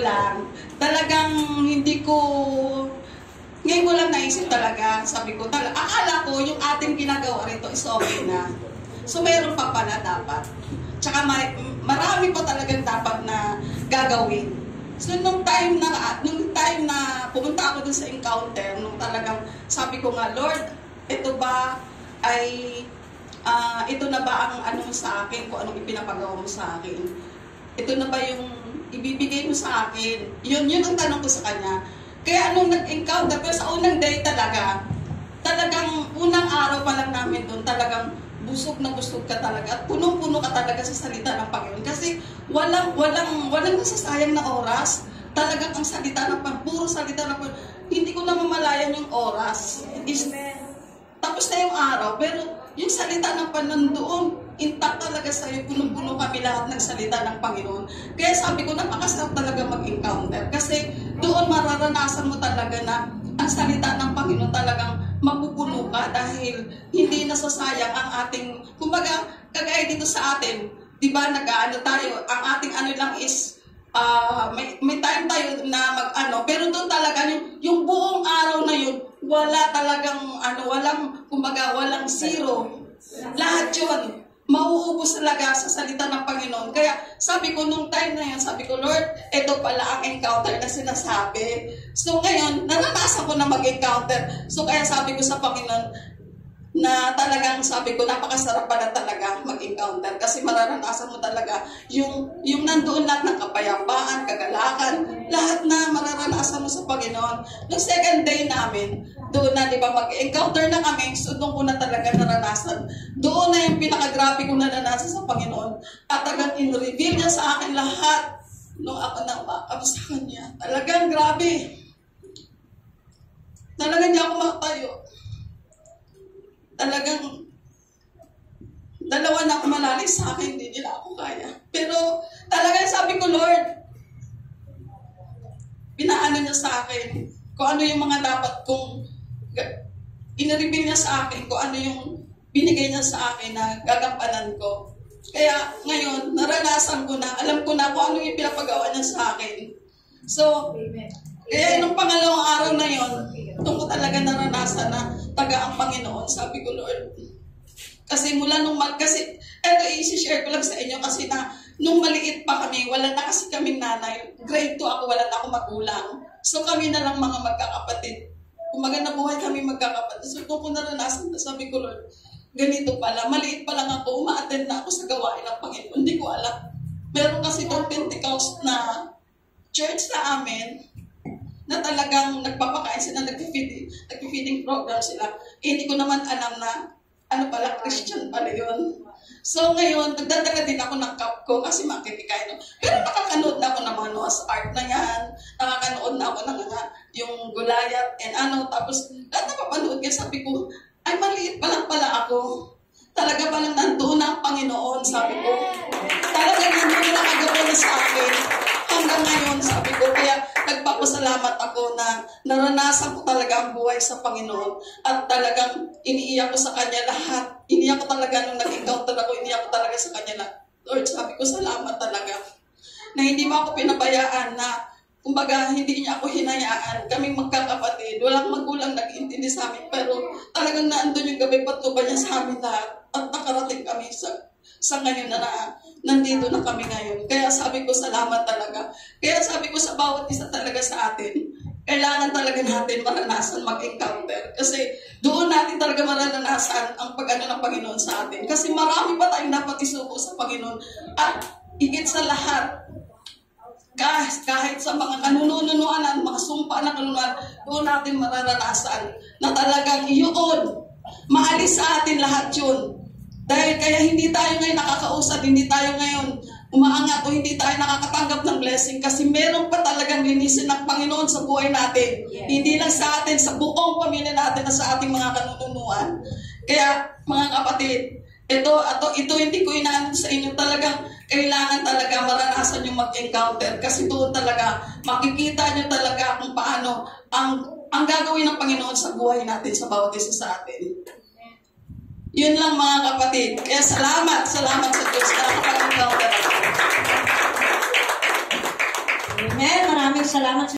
lang, talagang hindi ko, ngayon ko lang naisip talaga, sabi ko, akala ko yung ating ginagawa rito is okay na. So mayroon pa pala dapat. Tsaka marami pa talagang dapat na gagawin. So nung time na pumunta ako dun sa encounter, nung talagang sabi ko nga, Lord, ito ba ay, ito na ba ang ano sa akin, kung anong ipinapagawa mo sa akin? Ito na ba yung ibibigay mo sa akin? Yun ang tanong ko sa kanya. Kaya nung nag-encounter, pero sa unang day talagang unang araw pa lang namin doon, talagang busog na busog ka talaga at punong-puno ka talaga sa salita ng Panginoon. Kasi walang nasasayang na oras. Talagang ang salita ng Panginoon, puro salita ng Panginoon. Hindi ko na mamalayan yung oras. Tapos na yung araw, pero yung salita ng Panginoon doon, intact talaga sa'yo, punong-puno kami lahat ng salita ng Panginoon. Kaya sabi ko, napakasarap talaga mag-encounter. Kasi doon mararanasan mo talaga na ang salita ng Panginoon talagang mapupuno ka dahil hindi nasasayang ang ating, kumbaga, kagaya dito sa atin, di ba, nag-ano tayo, ang ating ano lang is, may time tayo na mag-ano, pero doon talaga, yung buong araw na yun, wala talagang, walang zero. Lahat yun, mauubos talaga sa salita ng Panginoon. Kaya sabi ko, nung time na yun, sabi ko, Lord, ito pala ang encounter na sinasabi. So ngayon, naranasan ko na mag-encounter. So kaya sabi ko sa Panginoon, na talagang sabi ko, napakasarap pala talaga mag-encounter. Kasi mararanasan mo talaga yung nandoon lahat ng kapayapaan, kagalakan, lahat na mararanasan mo sa Panginoon. Noong second day namin, doon na, di ba, mag-encounter na kami, so doon ko na talaga naranasan. Doon na yung pinakagrabe ko naranasan sa Panginoon. At talagang in-reveal niya sa akin lahat nung ako nang makakab sa Kanya. Talagang grabe. Talagang hindi ako makatayo. Talagang dalawa na kumalalis sa akin, hindi nila ako kaya. Pero talagang sabi ko, Lord, pinaano niya sa akin kung ano yung mga dapat kong in-reveal niya sa akin, kung ano yung binigay niya sa akin na gagampanan ko. Kaya ngayon, naranasan ko na, alam ko na kung ano yung pinapagawa niya sa akin. So, kaya nung pangalawang araw na yon, doon ko talaga naranasan na taga ang Panginoon. Sabi ko, Lord, kasi mula kasi, eto i-share ko lang sa inyo kasi na, nung maliit pa kami, wala na kasi kaming nanay. Grade 2 ako, wala na ako magulang. So kami na lang mga magkakapatid. Kumaga nabuhay kami magkakapatid. So doon ko naranasan na sabi ko, Lord, ganito pala, maliit pa lang ako, uma-attend na ako sa gawain ng Panginoon. Hindi ko alam. Meron kasi doon Pentecost na church sa amin, na talagang nagpapakain sila, nag-feeding program sila. Hindi ko naman alam na, ano pala, Christian pala yun. So ngayon, nagdadala din ako ng cup ko kasi makikikain ko. Pero nakakanood na ako ng mga Noah's Ark na yan. Nakakanood na ako ng yung Goliath and tapos lahat na papanood kaya sabi ko, ay maliit pa lang pala ako. Talaga palang nandoon ang Panginoon, sabi ko. Talaga nandoon na kagawa sa akin. Hanggang ngayon, sabi ko, kaya nagpapasalamat ako na naranasan ko talaga ang buhay sa Panginoon at talagang iniiyak ko sa Kanya lahat. Iniiyak ko talaga nung nag-encounter ako, iniiyak ko talaga sa Kanya na, Lord, sabi ko, salamat talaga na hindi mo ako pinabayaan na, kumbaga, hindi niya ako hinayaan. Kaming magkakapatid, walang magulang nag-intindi sa amin, pero talagang naandun yung gabi patnuban niya sa amin lahat at nakarating kami sa ngayon na nandito na kami ngayon. Kaya sabi ko, salamat talaga. Kaya sabi ko sa bawat isa talaga sa atin, kailangan talaga natin maranasan mag-encounter. Kasi doon natin talaga maranasan ang pag-ano ng Panginoon sa atin. Kasi marami pa tayong dapat isuko sa Panginoon. At higit sa lahat, kahit sa mga kanununuan, mga sumpa na kanunuan, doon natin mararanasan na talagang iyon, maalis sa atin lahat yun. Dahil kaya hindi tayo ngayon nakakausap, hindi tayo ngayon umaangat o hindi tayo nakakatanggap ng blessing kasi meron pa talagang linisin ng Panginoon sa buhay natin. Yeah. Hindi lang sa atin, sa buong pamilya natin na sa ating mga kanunuan. Kaya mga kapatid, ito hindi ko inaano sa inyo, talagang kailangan talaga maranasan yung mag-encounter kasi doon talaga makikita nyo talaga kung paano ang gagawin ng Panginoon sa buhay natin, sa bawat isa sa atin. Yun lang mga kapatid. Kaya salamat sa Diyos na nakapag-encounter ako. Amen. Maraming salamat.